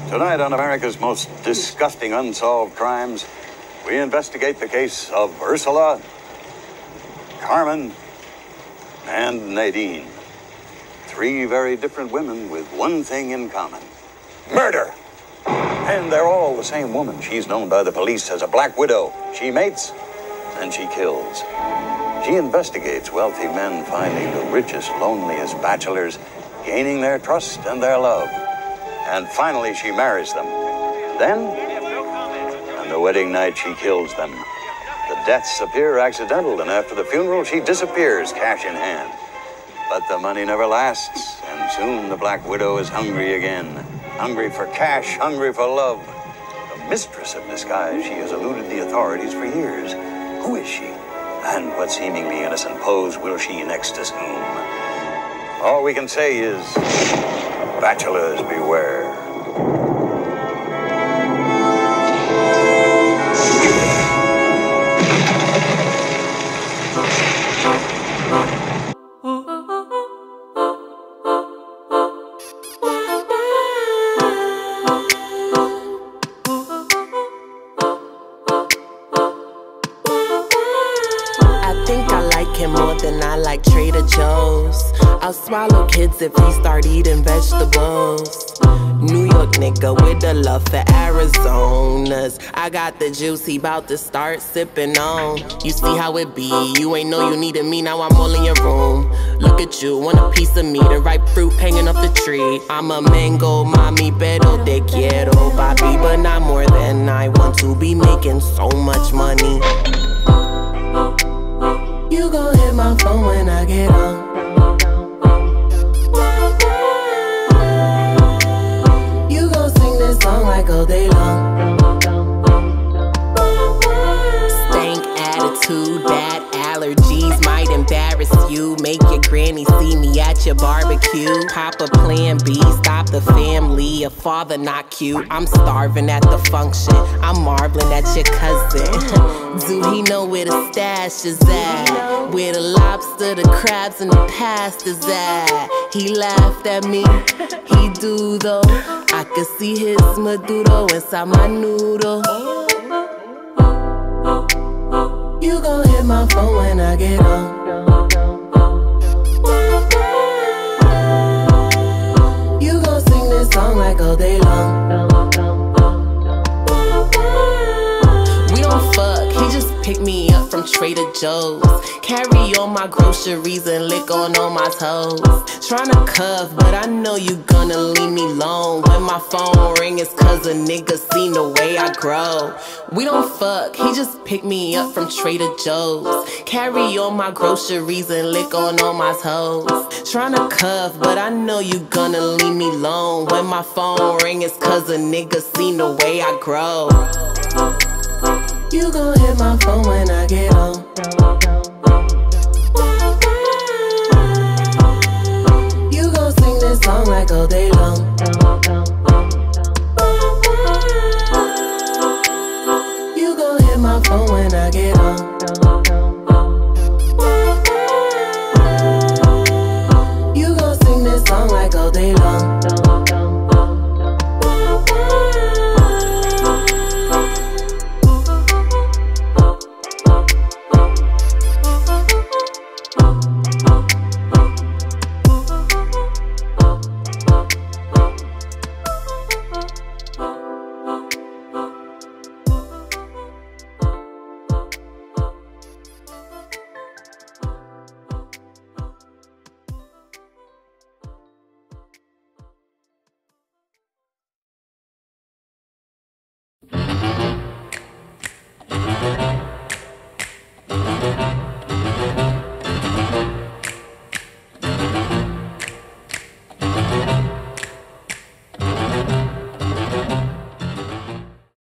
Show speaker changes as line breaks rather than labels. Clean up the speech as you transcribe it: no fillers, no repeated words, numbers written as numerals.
Tonight on America's Most Disgusting Unsolved Crimes, we investigate the case of Ursula, Carmen, and Nadine. Three very different women with one thing in common: murder. And they're all the same woman. She's known by the police as a Black Widow. She mates and she kills. She investigates wealthy men finding the richest, loneliest bachelors, gaining their trust and their love. And finally, she marries them. Then, on the wedding night, she kills them. The deaths appear accidental, and after the funeral, she disappears, cash in hand. But the money never lasts, and soon the Black Widow is hungry again. Hungry for cash, hungry for love. The mistress of disguise, she has eluded the authorities for years. Who is she? And what seemingly innocent pose will she next assume? All we can say is, bachelors beware.
More than I like Trader Joe's. I'll swallow kids if he start eating vegetables. New York nigga with a love for Arizonas. I got the juice, he bout to start sipping on. You see how it be, you ain't know you needed me, now I'm all in your room. Look at you, want a piece of me, the ripe fruit hanging off the tree. I'm a mango, mami, pero te quiero, papi. But not more than I want to be making so much money. You gon' hit my phone when I get home. You gon' sing this song like all day long. Stank attitude, bad allergies might embarrass you. Make your granny see me at your barbecue. Papa plan B, stop the family. A father not cute. I'm starving at the function. I'm marveling at your cousin. Do he know where the stash is at? Where the lobster, the crabs, and the pasta's at? He laughed at me, he do though. I could see his Maduro inside my noodle. You gon' hit my phone when I get home. You gon' sing this song like all day long. We don't fuck, he just picked me up from Trader Joe's. Carry all my groceries and lick on all my toes. Tryna cuff, but I know you gonna leave me alone. When my phone ring, it's cause a nigga seen the way I grow. We don't fuck, he just picked me up from Trader Joe's. Carry all my groceries and lick on all my toes. Tryna cuff, but I know you gonna leave me alone. When my phone ring, it's cause a nigga seen the way I grow. You gon' hit my phone when I get home. You gon' sing this song like all day long.